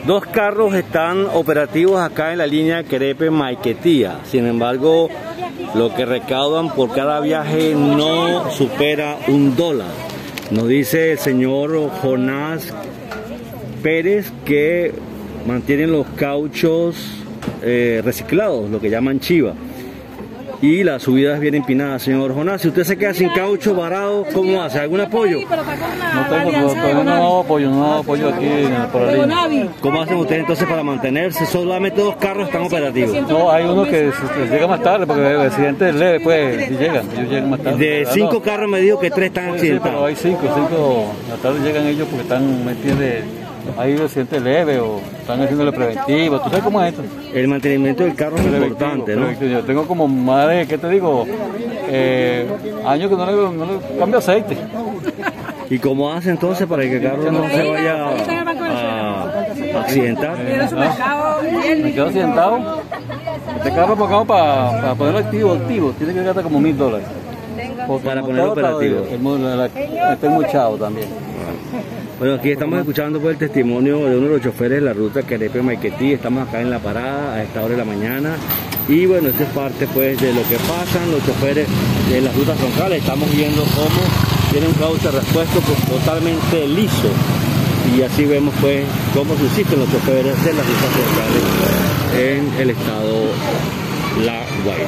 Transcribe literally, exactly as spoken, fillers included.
Dos carros están operativos acá en la línea Querepe-Maiquetía. Sin embargo, lo que recaudan por cada viaje no supera un dólar. Nos dice el señor Jonás Pérez que mantienen los cauchos eh, reciclados, lo que llaman chiva. Y la subida es bien empinada, señor Jonás. Si usted se queda sin caucho varado, ¿cómo hace? ¿Algún apoyo? No tengo, todavía no hago apoyo, no hago apoyo aquí por la línea. ¿Cómo hacen ustedes entonces para mantenerse? Solamente dos carros están operativos. No, hay uno que llega más tarde porque el accidente es leve, pues, y llegan, ellos llegan más tarde. De cinco no. carros me dijo que tres están accidentados. Sí, pero hay cinco, cinco, la tarde llegan ellos porque están, ¿me entiendes? Hay accidente leve o están haciéndole preventivo. ¿Tú sabes cómo es esto? El mantenimiento del carro es importante, ¿no? Yo tengo como más de, ¿qué te digo? Eh, años que no le, no le cambio aceite. ¿Y cómo hace entonces para que el carro no se vaya a accidentar? Eh, no, me quedo accidentado. Este carro pagado para, para ponerlo activo, activo. Tiene que gastar como mil dólares. Para ponerlo operativo. Estoy muy chavo también. Bueno, aquí estamos escuchando pues, el testimonio de uno de los choferes de la ruta Querepe-Maiquetía. Estamos acá en la parada a esta hora de la mañana. Y bueno, esto es parte pues de lo que pasan los choferes de las rutas troncales. Estamos viendo cómo tiene un cauce repuesto pues, totalmente liso. Y así vemos pues cómo subsisten los choferes de las rutas troncales en el estado La Guaira.